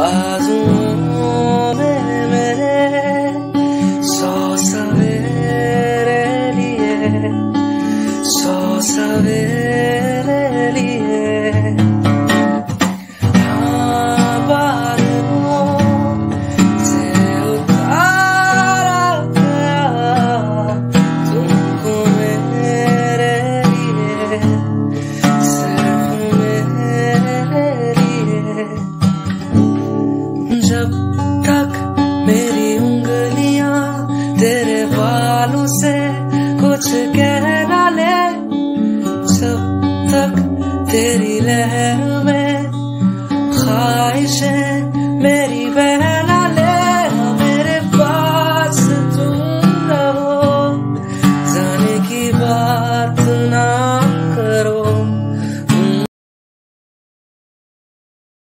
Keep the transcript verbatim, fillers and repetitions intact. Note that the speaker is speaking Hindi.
बाजुओं में मेरे सौ सवेरे लिए, सौ सवेरे लिए। हाँ बादलों से उतारा गया तुमको मेरे लिए, सिर्फ मेरे लिए। जब तक मेरी उंगलियां तेरे बालों से कुछ कह ना ले, जब तक तेरी लहर में ख्वाहिशें मेरी बह ना